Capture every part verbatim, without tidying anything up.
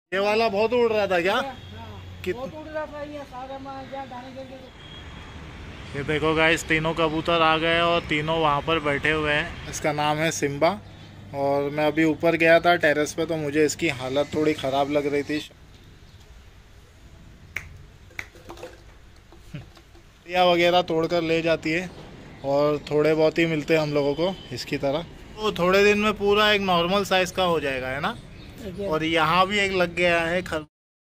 ये वाला बहुत उड़ रहा था क्या? हाँ, कि बहुत उड़ रहा था ये सारा में जहाँ दाने गिर गए। ये देखो गाइस, तीनों कबूतर आ गए और तीनों वहाँ पर बैठे हुए हैं। इसका नाम है सिम्बा। और मैं अभी ऊपर गया था टेरेस पे, तो मुझे इसकी हालत थोड़ी ख़राब लग रही थी। या वगैरह तोड़कर ले जाती है और थोड़े बहुत ही मिलते हैं हम लोगों को इसकी तरह। तो थोड़े दिन में पूरा एक नॉर्मल साइज़ का हो जाएगा, है ना? देखिए, और यहाँ भी एक लग गया है खर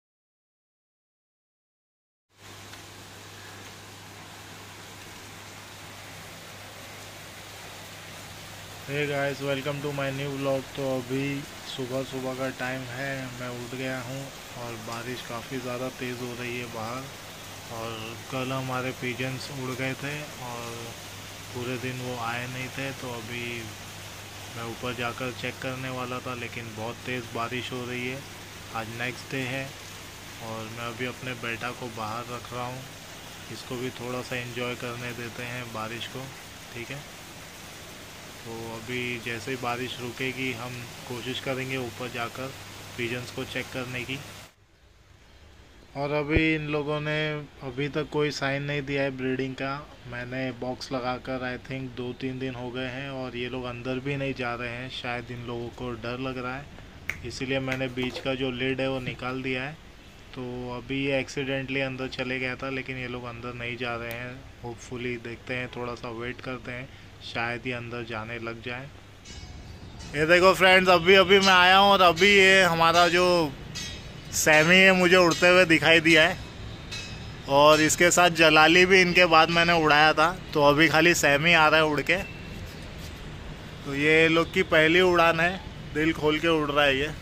हे guys, welcome to my new vlog. तो अभी सुबह सुबह का टाइम है, मैं उठ गया हूँ और बारिश काफ़ी ज़्यादा तेज़ हो रही है बाहर। और कल हमारे पिजन्स उड़ गए थे और पूरे दिन वो आए नहीं थे, तो अभी मैं ऊपर जाकर चेक करने वाला था, लेकिन बहुत तेज़ बारिश हो रही है। आज नेक्स्ट डे है और मैं अभी अपने बेटा को बाहर रख रहा हूँ। इसको भी थोड़ा सा एंजॉय करने देते हैं बारिश को, ठीक है? तो अभी जैसे ही बारिश रुकेगी हम कोशिश करेंगे ऊपर जाकर पिजन्स को चेक करने की। और अभी इन लोगों ने अभी तक कोई साइन नहीं दिया है ब्रीडिंग का। मैंने बॉक्स लगाकर आई थिंक दो तीन दिन हो गए हैं और ये लोग अंदर भी नहीं जा रहे हैं। शायद इन लोगों को डर लग रहा है, इसीलिए मैंने बीच का जो लिड है वो निकाल दिया है। तो अभी ये एक्सीडेंटली अंदर चले गया था, लेकिन ये लोग अंदर नहीं जा रहे हैं। होपफुली देखते हैं, थोड़ा सा वेट करते हैं, शायद ये अंदर जाने लग जाए। ये देखो फ्रेंड्स, अभी अभी मैं आया हूँ और अभी ये हमारा जो सैमी है मुझे उड़ते हुए दिखाई दिया है। और इसके साथ जलाली भी इनके बाद मैंने उड़ाया था, तो अभी खाली सैमी आ रहा है उड़ के। तो ये लोग की पहली उड़ान है, दिल खोल के उड़ रहा है ये।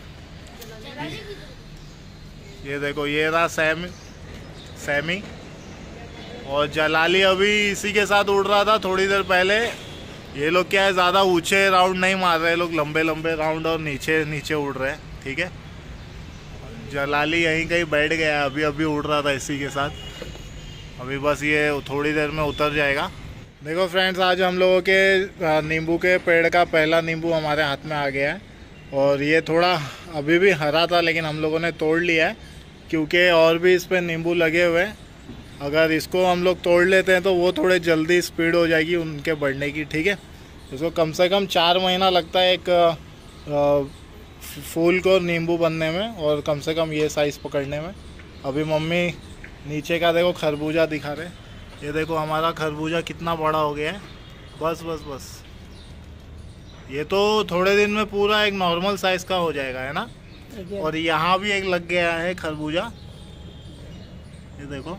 ये देखो, ये रहा सैमी सैमी और जलाली अभी इसी के साथ उड़ रहा था थोड़ी देर पहले। ये लोग क्या है, ज़्यादा ऊंचे राउंड नहीं मार रहे लोग, लंबे लंबे राउंड और नीचे नीचे उड़ रहे हैं, ठीक है? जलाली यहीं कहीं बैठ गया, अभी अभी उड़ रहा था इसी के साथ। अभी बस ये थोड़ी देर में उतर जाएगा। देखो फ्रेंड्स, आज हम लोगों के नींबू के पेड़ का पहला नींबू हमारे हाथ में आ गया है। और ये थोड़ा अभी भी हरा था, लेकिन हम लोगों ने तोड़ लिया है, क्योंकि और भी इस पर नींबू लगे हुए हैं। अगर इसको हम लोग तोड़ लेते हैं तो वो थोड़े जल्दी स्पीड हो जाएगी उनके बढ़ने की, ठीक है? इसको कम से कम चार महीना लगता है एक फूल को नींबू बनने में, और कम से कम ये साइज़ पकड़ने में। अभी मम्मी नीचे का देखो खरबूजा दिखा रहे। ये देखो हमारा खरबूजा कितना बड़ा हो गया है। बस बस बस, ये तो थोड़े दिन में पूरा एक नॉर्मल साइज़ का हो जाएगा, है ना? देखिए, और यहाँ भी एक लग गया है खरबूजा, ये देखो।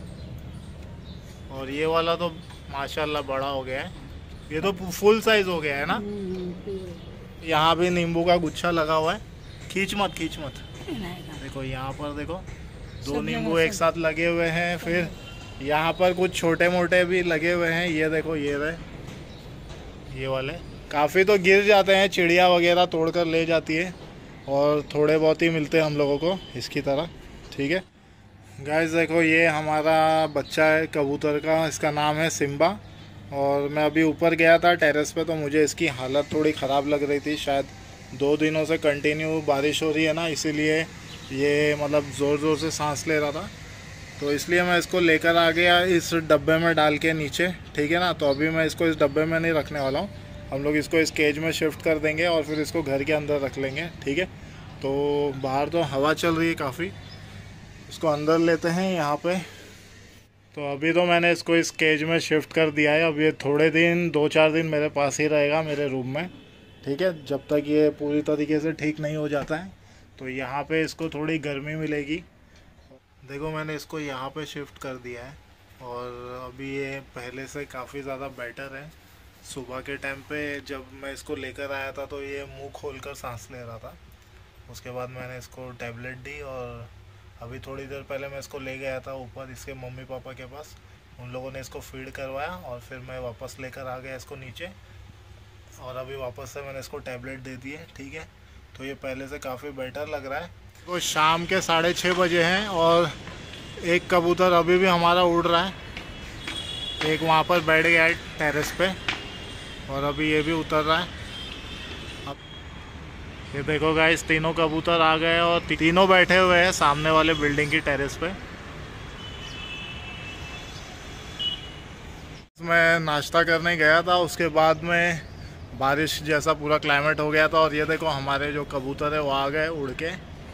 और ये वाला तो माशाल्लाह बड़ा हो गया है, ये तो फुल साइज हो गया है ना। हम्म, हम्म, यहाँ भी नींबू का गुच्छा लगा हुआ है। खींच मत खींच मत। नहीं, देखो यहाँ पर देखो, दो सब नींबू जगह एक सब- साथ लगे हुए हैं। फिर यहाँ पर कुछ छोटे मोटे भी लगे हुए हैं, ये देखो, ये रहे ये वाले। काफ़ी तो गिर जाते हैं, चिड़िया वगैरह तोड़ कर ले जाती है और थोड़े बहुत ही मिलते हैं हम लोगों को इसकी तरह, ठीक है? गाइस देखो, ये हमारा बच्चा है कबूतर का, इसका नाम है सिम्बा। और मैं अभी ऊपर गया था टेरेस पे, तो मुझे इसकी हालत थोड़ी ख़राब लग रही थी। शायद दो दिनों से कंटिन्यू बारिश हो रही है ना, इसीलिए ये मतलब ज़ोर ज़ोर से सांस ले रहा था। तो इसलिए मैं इसको लेकर आ गया इस डब्बे में डाल के नीचे, ठीक है ना? तो अभी मैं इसको इस डब्बे में नहीं रखने वाला हूँ, हम लोग इसको इस केज में शिफ्ट कर देंगे और फिर इसको घर के अंदर रख लेंगे, ठीक है? तो बाहर तो हवा चल रही है काफ़ी, इसको अंदर लेते हैं यहाँ पे। तो अभी तो मैंने इसको इस केज में शिफ्ट कर दिया है। अब ये थोड़े दिन, दो चार दिन मेरे पास ही रहेगा मेरे रूम में, ठीक है? जब तक ये पूरी तरीके से ठीक नहीं हो जाता है। तो यहाँ पे इसको थोड़ी गर्मी मिलेगी। देखो मैंने इसको यहाँ पे शिफ्ट कर दिया है और अभी ये पहले से काफ़ी ज़्यादा बेटर है। सुबह के टाइम पे जब मैं इसको लेकर आया था तो ये मुंह खोलकर सांस ले रहा था। उसके बाद मैंने इसको टैबलेट दी और अभी थोड़ी देर पहले मैं इसको ले गया था ऊपर इसके मम्मी पापा के पास, उन लोगों ने इसको फीड करवाया और फिर मैं वापस लेकर आ गया इसको नीचे। और अभी वापस से मैंने इसको टैबलेट दे दी है, ठीक है? तो ये पहले से काफ़ी बेटर लग रहा है। तो शाम के साढ़े छः बजे हैं और एक कबूतर अभी भी हमारा उड़ रहा है। एक वहाँ पर बैठ गया है टेरेस पे और अभी ये भी उतर रहा है। अब ये देखो गाइस, तीनों कबूतर आ गए और ती, तीनों बैठे हुए हैं सामने वाले बिल्डिंग की टेरेस पे। मैं नाश्ता करने गया था, उसके बाद में बारिश जैसा पूरा क्लाइमेट हो गया था और ये देखो हमारे जो कबूतर है वो आ गए उड़ के।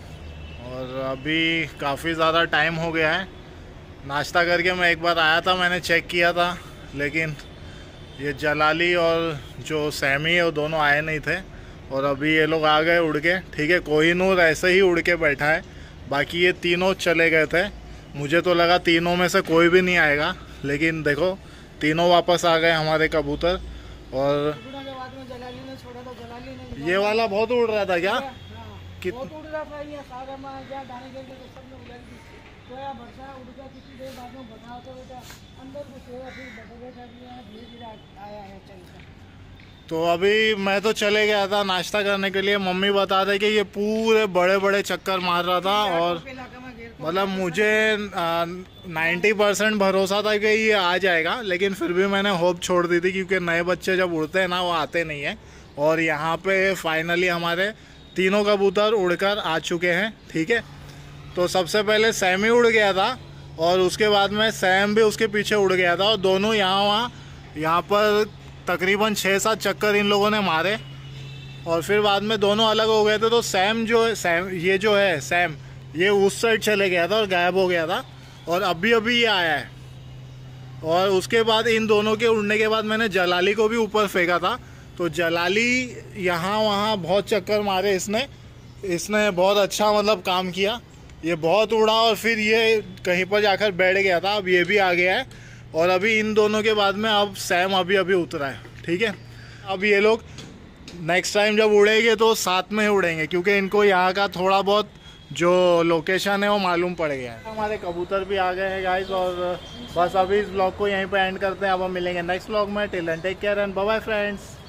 और अभी काफ़ी ज़्यादा टाइम हो गया है। नाश्ता करके मैं एक बार आया था, मैंने चेक किया था, लेकिन ये जलाली और जो सैमी है वो दोनों आए नहीं थे और अभी ये लोग आ गए उड़ के। ठीक है, कोहिनूर ऐसे ही उड़ के बैठा है, बाकी ये तीनों चले गए थे। मुझे तो लगा तीनों में से कोई भी नहीं आएगा, लेकिन देखो तीनों वापस आ गए हमारे कबूतर। और जलाली ने छोड़ा था, जलाली ने ये वाला बहुत उड़ रहा था क्या? कित... बहुत उड़ रहा था ये सागर में, जहाँ दाने गिर के सब में उड़ाई थी। तो यार वर्षा उड़ गया, कितनी देर बाद में बना होता बेटा अंदर कुछ है, फिर बदले था धीरे धीरे आया है चलकर। तो अभी मैं तो चले गया था नाश्ता करने के लिए। मम्मी बता रहे कि ये पूरे बड़े बड़े चक्कर मार रहा था और मतलब मुझे नाइन्टी परसेंट भरोसा था कि ये आ जाएगा, लेकिन फिर भी मैंने होप छोड़ दी थी, क्योंकि नए बच्चे जब उड़ते हैं ना वो आते नहीं है। और यहाँ पे फाइनली हमारे तीनों कबूतर उड़कर आ चुके हैं। ठीक है, तो सबसे पहले सैमी उड़ गया था और उसके बाद में सैम भी उसके पीछे उड़ गया था और दोनों यहाँ वहाँ यहाँ पर तकरीबन छः सात चक्कर इन लोगों ने मारे और फिर बाद में दोनों अलग हो गए थे। तो सैम जो है सैम ये जो है सैम ये उस साइड चले गया था और गायब हो गया था और अभी अभी ये आया है। और उसके बाद इन दोनों के उड़ने के बाद मैंने जलाली को भी ऊपर फेंका था, तो जलाली यहाँ वहाँ बहुत चक्कर मारे इसने इसने बहुत अच्छा मतलब काम किया। ये बहुत उड़ा और फिर ये कहीं पर जाकर बैठ गया था। अब ये भी आ गया है और अभी इन दोनों के बाद में अब सैम अभी अभी उतरा है। ठीक है, अब ये लोग नेक्स्ट टाइम जब उड़ेंगे तो साथ में ही उड़ेंगे, क्योंकि इनको यहाँ का थोड़ा बहुत जो लोकेशन है वो मालूम पड़ गया है। हमारे कबूतर भी आ गए हैं गाइस और बस अभी इस ब्लॉग को यहीं पे एंड करते हैं। अब हम मिलेंगे नेक्स्ट ब्लॉग में। Till then take care and bye bye friends.